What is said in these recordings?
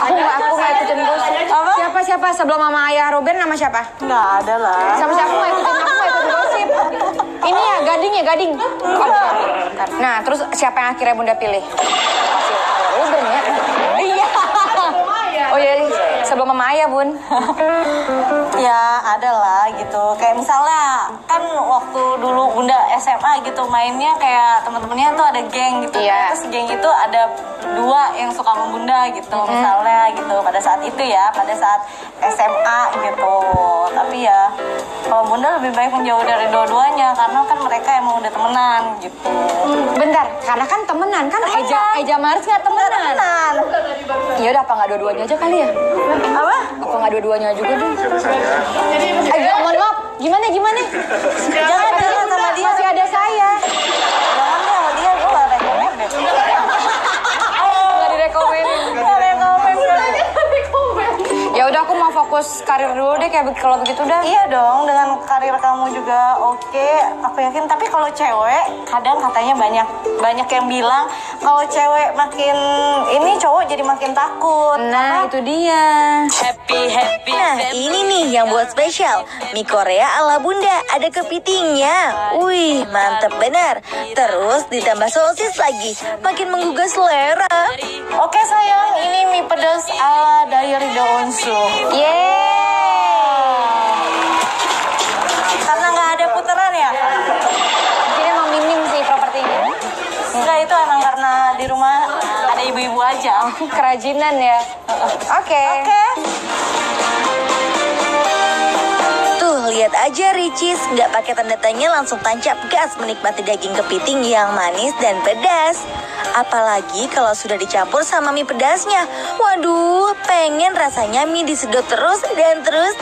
Aku nggak ikutin gosip. Siapa sebelum mama ayah Robin nama siapa? Nggak ada lah. Sama siapa nggak ikutin gosip. Ini ya Gading. Nah terus siapa yang akhirnya Bunda pilih? Robin ya. Iya. Oh iya, sebelum mama ayah Bun. Ya ada lah gitu. Kayak misalnya kan waktu dulu Bunda SMA gitu mainnya kayak teman-temannya tuh ada geng gitu. Iya. Terus geng itu ada 2 yang suka sama Bunda gitu. Misalnya gitu pada saat itu ya, pada saat SMA gitu. Tapi ya kalau Bunda lebih baik menjauh dari dua-duanya karena kan mereka emang udah temenan gitu. Bentar, karena kan temenan kan Eja Maris nggak temenan. Ya udah apa nggak dua-duanya aja kali ya? Apa? Apa nggak dua-duanya juga deh? Mohon maaf, gimana? Jangan sama dia. Masih ada saya. Jangan deh sama dia, gue gak rekomen deh. Nggak direkomenin. Ya udah aku mau fokus karir dulu deh kalau begitu dah. Iya dong, dengan karir kamu juga oke, aku yakin. Tapi kalau cewek, kadang katanya banyak yang bilang kalau cewek makin ini cowok jadi makin takut. Nah itu dia. Nah ini nih yang buat spesial. Mie Korea ala Bunda, ada kepitingnya. Wih mantep benar. Terus ditambah sosis lagi, makin menggugah selera. Oke sayang, ini mie pedas ala Diary Daonsu. Karena nggak ada putaran ya? Ini emang minim sih propertinya. Enggak, itu emang karena di rumah ada ibu-ibu aja. Kerajinan ya. Oke. Tuh lihat aja Ricis, nggak pakai tanda tanya langsung tancap gas menikmati daging kepiting yang manis dan pedas. Apalagi kalau sudah dicampur sama mie pedasnya. Waduh, pengen rasanya mie disedot terus dan terus.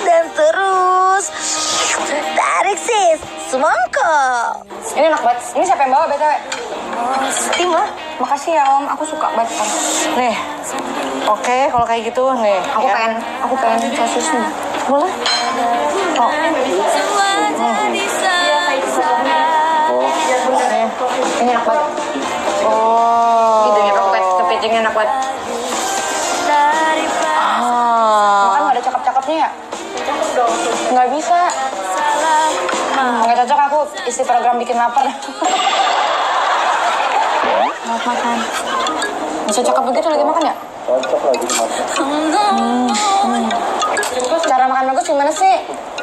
Tarik sis, semangka. Ini enak banget. Ini siapa yang bawa BTW? Tim lah. Makasih ya Om, aku suka banget. Nih. Oke, kalau kayak gitu nih. Aku pengen sosisnya. Boleh? Oh. Ini enak banget. Oh. Gitu ya, kepitingnya enak banget. Makan gak ada cakep-cakepnya ya? Nggak bisa. Nggak cocok, aku isi program bikin lapar. Makan. Bisa cakep begitu lagi makan ya? Cocok lagi makan. Cara makan bagus gimana sih?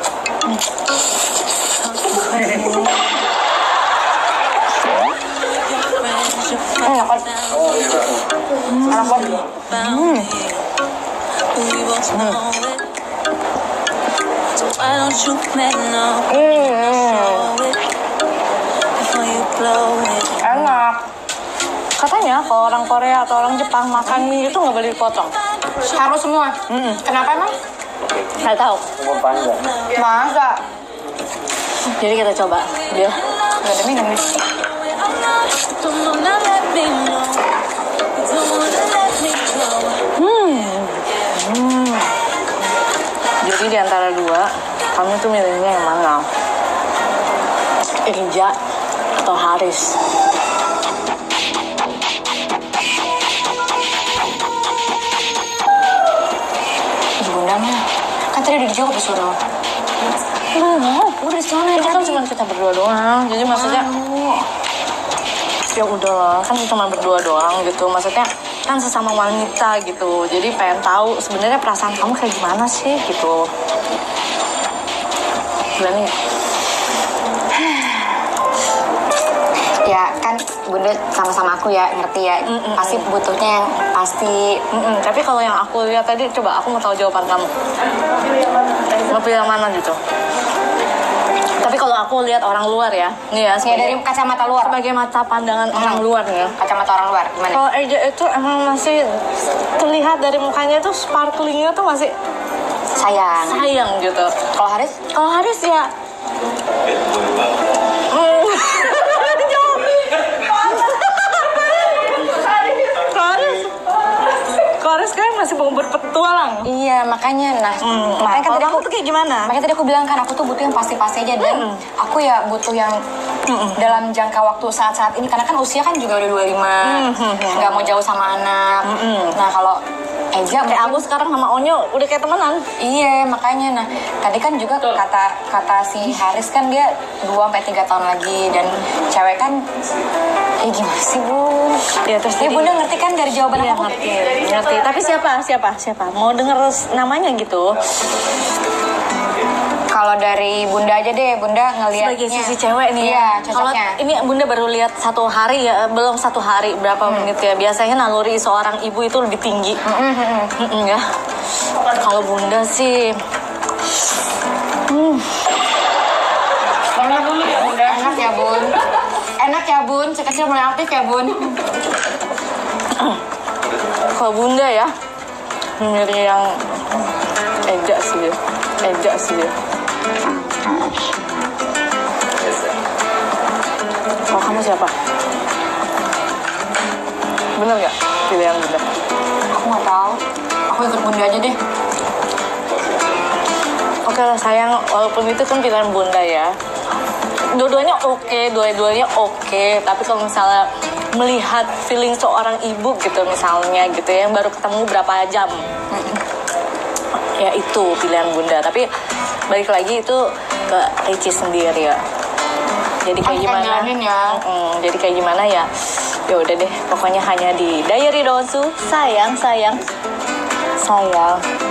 Enak banget. Enak banget. Enak. Katanya kalau orang Korea atau orang Jepang makan mie itu nggak boleh dipotong. Harus semua. Kenapa emang? Nggak tahu. Umur panjang. Masa? Jadi kita coba. Dia. Gak ada minum nih. Jadi di antara 2, kamu tuh milihnya yang mana? Eja atau Haris? Bunda mah. Kan tadi udah dijawab disuruh. Udah sana itu kan cuma kita berdua doang. Jadi maksudnya ya udahlah, kan cuma berdua doang gitu. Maksudnya kan sesama wanita gitu. Jadi pengen tahu sebenarnya perasaan kamu kayak gimana sih gitu. Gimana ya? Ya kan Bunda sama-sama aku ya, ngerti ya. Pasti butuhnya yang pasti. Tapi kalau yang aku lihat tadi, coba aku mau tahu jawaban kamu. Mau pilih yang mana gitu? Tapi kalau aku lihat orang luar ya, nih ya, dari kacamata luar. sebagai mata pandangan orang luar nih ya. Kacamata orang luar, gimana? Kalau Eja itu emang masih terlihat dari mukanya tuh sparklingnya tuh masih sayang gitu. Kalau Haris? Kalau Haris ya Haris kan masih mau berpetualang. Iya, makanya makanya kan kalau tadi kamu aku tuh kayak gimana? Makanya tadi aku bilang kan aku tuh butuh yang pasti-pasti aja dan aku ya butuh yang dalam jangka waktu saat-saat ini karena kan usia kan juga udah 25, nggak mau jauh sama anak. Nah kalau Eja Kayak aku sekarang sama Onyo udah kayak temenan. Iya, makanya. Nah, tadi kan juga kata si Haris kan dia 2-3 tahun lagi. Dan cewek kan, gimana sih, Bun? Ya terus Ya, Bunda ngerti kan dari jawaban Iya, aku? ngerti. Tapi siapa? Mau denger namanya gitu? Kalau dari Bunda aja deh, Bunda ngelihatnya. Sebagai sisi cewek nih. Iya, Kalau cocoknya. ini Bunda baru lihat 1 hari ya, belum 1 hari, berapa menit ya. Biasanya naluri seorang ibu itu lebih tinggi. Ya. Kalau Bunda sih, Enak dulu ya, Bunda. Enak ya, Bun. Enak ya, Bun. Si kecil mulai aktif ya, Bun. kalau Bunda ya, milih yang Eja sih. Kalau kamu siapa? Bener gak pilihan Bunda? Aku nggak tahu. Aku ikut Bunda aja deh. Oke lah sayang, walaupun itu kan pilihan Bunda ya. Dua-duanya oke. Tapi kalau misalnya melihat feeling seorang ibu gitu misalnya gitu ya, yang baru ketemu berapa jam, ya itu pilihan Bunda. Tapi balik lagi itu ke Ricis sendiri ya. Jadi kayak Kita gimana? jalanin ya. Jadi kayak gimana ya? Ya udah deh, pokoknya hanya di Diary Donsu. Sayang.